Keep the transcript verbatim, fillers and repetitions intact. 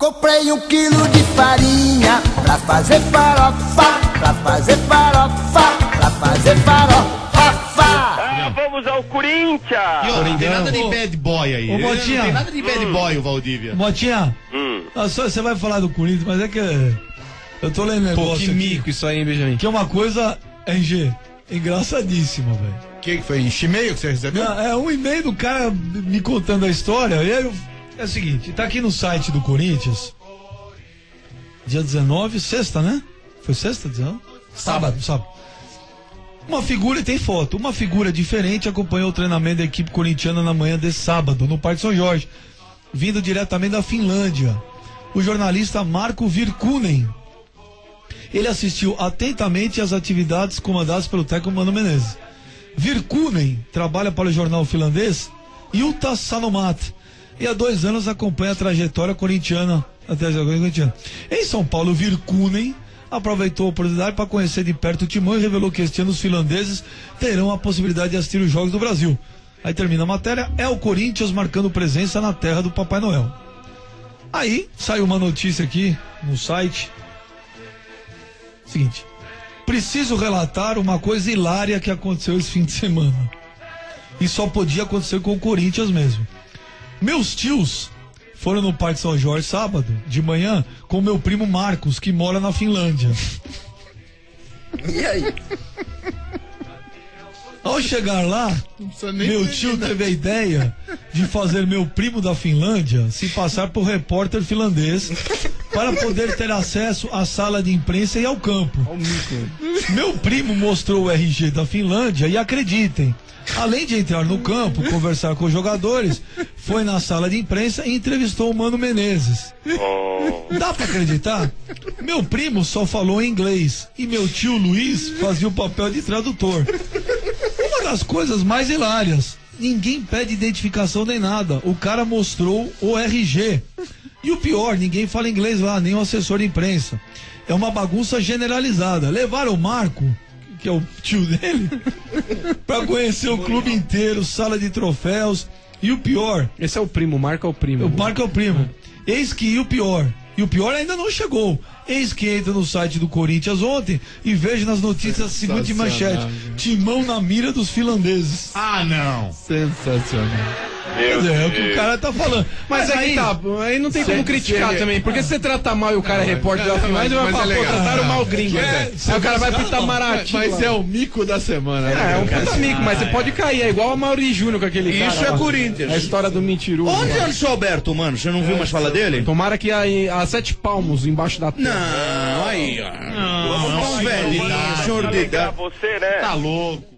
Comprei um quilo de farinha pra fazer farofa, pra fazer farofa, pra fazer farofa. Ah, vamos ao Corinthians! E, ó, não tem nada de bad boy aí. Ô, Motinha. Não tem nada de bad Hum. boy, o Valdívia. Motinha, Hum. ah, só- você vai falar do Corinthians, mas é que eu tô lendo negócio Pô, que aqui, mico isso aí, hein, Benjamin? que é uma coisa, R G, engraçadíssima, velho. O que, que foi? Enche e-mail que você recebeu? Não, É um e-mail do cara me contando a história. E aí eu, é o seguinte, tá aqui no site do Corinthians, dia dezenove, sexta, né? Foi sexta, dezenove? Sábado, sábado. Uma figura, e tem foto, uma figura diferente acompanhou o treinamento da equipe corintiana na manhã de sábado, no Parque São Jorge, vindo diretamente da Finlândia. O jornalista Marco Virkunen. Ele assistiu atentamente às atividades comandadas pelo técnico Mano Menezes. Virkunen trabalha para o jornal finlandês Ilta Sanomat e há dois anos acompanha a trajetória corintiana até a corintiana. Em São Paulo, Virkunen aproveitou a oportunidade para conhecer de perto o timão e revelou que este ano os finlandeses terão a possibilidade de assistir os jogos do Brasil. Aí termina a matéria, é o Corinthians marcando presença na terra do Papai Noel. Aí saiu uma notícia aqui no site. Seguinte, preciso relatar uma coisa hilária que aconteceu esse fim de semana. E só podia acontecer com o Corinthians mesmo. Meus tios foram no Parque São Jorge sábado, de manhã, com meu primo Marcos, que mora na Finlândia. E aí? Ao chegar lá, meu tio teve a ideia de fazer meu primo da Finlândia se passar por repórter finlandês para poder ter acesso à sala de imprensa e ao campo. Meu primo mostrou o R G da Finlândia e acreditem, além de entrar no campo, conversar com os jogadores, foi na sala de imprensa e entrevistou o Mano Menezes. Dá pra acreditar? Meu primo só falou em inglês e meu tio Luiz fazia o papel de tradutor. Uma das coisas mais hilárias, ninguém pede identificação nem nada, o cara mostrou o R G. E o pior, ninguém fala inglês lá, nem o assessor de imprensa. É uma bagunça generalizada. Levaram o Marco, que é o tio dele, pra conhecer o clube inteiro, sala de troféus. E o pior... Esse é o primo, o Marco é o primo. O Marco é o primo. Eis que o pior... E o pior ainda não chegou. Eis que entra no site do Corinthians ontem e vejo nas notícias a seguinte manchete: Timão na mira dos finlandeses. Ah, não. Sensacional. Meu É, é o que Deus. o cara tá falando. Mas, Mas aí aí tá, aí não tem como criticar se- também, porque se você trata mal e o cara é repórter da Finlândia, vai mas falar, é pô, legal. trataram mal o gringo. É, né? Aí o cara vai pro Itamaraty. Mas lá. é o mico da semana. É, é um puta mico, mas você pode cair, é igual o Mauri Júnior com aquele cara. Isso é lá. Corinthians. A história do mentiroso. Onde lá. é o seu Alberto, mano? Você não viu mais falar dele? Tomara que aí, a sete palmos embaixo da terra. Não, aí, ó. Não, Um velhinho, senhor de Alegar idade. você, né? Tá louco.